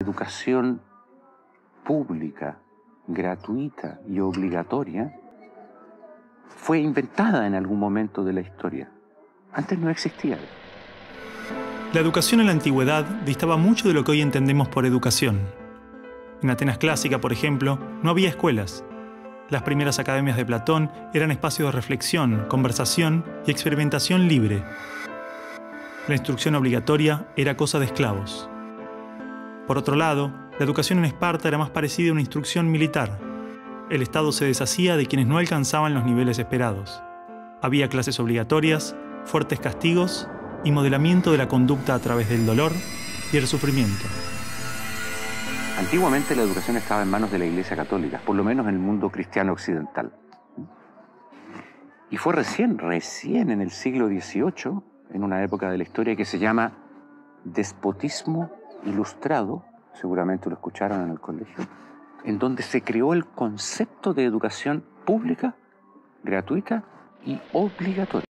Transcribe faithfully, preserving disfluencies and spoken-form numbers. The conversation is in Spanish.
educación pública, gratuita y obligatoria fue inventada en algún momento de la historia. Antes no existía. La educación en la antigüedad distaba mucho de lo que hoy entendemos por educación. En Atenas clásica, por ejemplo, no había escuelas. Las primeras academias de Platón eran espacios de reflexión, conversación y experimentación libre. La instrucción obligatoria era cosa de esclavos. Por otro lado, la educación en Esparta era más parecida a una instrucción militar. El Estado se deshacía de quienes no alcanzaban los niveles esperados. Había clases obligatorias, fuertes castigos y modelamiento de la conducta a través del dolor y el sufrimiento. Antiguamente la educación estaba en manos de la Iglesia Católica, por lo menos en el mundo cristiano occidental. Y fue recién, recién en el siglo dieciocho, en una época de la historia que se llama despotismo ilustrado, seguramente lo escucharon en el colegio, en donde se creó el concepto de educación pública, gratuita y obligatoria.